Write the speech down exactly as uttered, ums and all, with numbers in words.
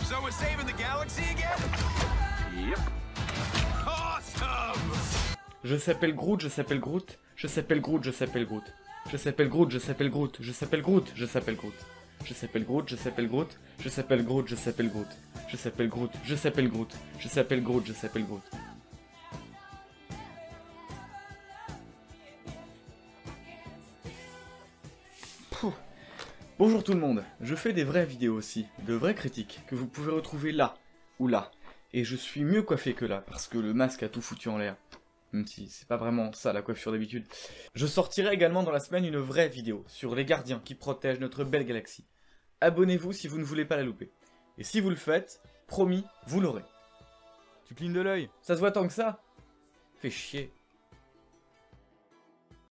So we're saving the galaxy again? Yep. Awesome! Je s'appelle Groot, je s'appelle Groot, je s'appelle Groot, je s'appelle Groot. Je s'appelle Groot, je s'appelle Groot, je s'appelle Groot, je s'appelle Groot. Je s'appelle Groot, je s'appelle Groot, je s'appelle Groot, je s'appelle Groot. Je s'appelle Groot, je s'appelle Groot, je s'appelle Groot, je s'appelle Groot. Pouh. Bonjour tout le monde, je fais des vraies vidéos aussi, de vraies critiques, que vous pouvez retrouver là, ou là. Et je suis mieux coiffé que là, parce que le masque a tout foutu en l'air. Même si c'est pas vraiment ça la coiffure d'habitude. Je sortirai également dans la semaine une vraie vidéo sur les gardiens qui protègent notre belle galaxie. Abonnez-vous si vous ne voulez pas la louper. Et si vous le faites, promis, vous l'aurez. Tu clignes de l'œil, ça se voit tant que ça? Fais chier.